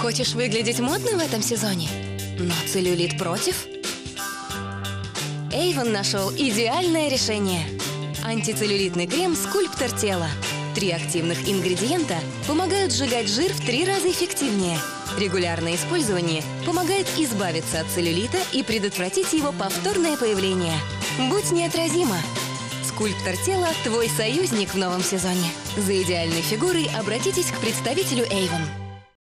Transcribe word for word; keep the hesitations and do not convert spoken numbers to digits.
Хочешь выглядеть модно в этом сезоне? Но целлюлит против? Avon нашел идеальное решение. Антицеллюлитный крем «Скульптор тела». Три активных ингредиента помогают сжигать жир в три раза эффективнее. Регулярное использование помогает избавиться от целлюлита и предотвратить его повторное появление. Будь неотразима! «Скульптор тела» – твой союзник в новом сезоне. За идеальной фигурой обратитесь к представителю Avon.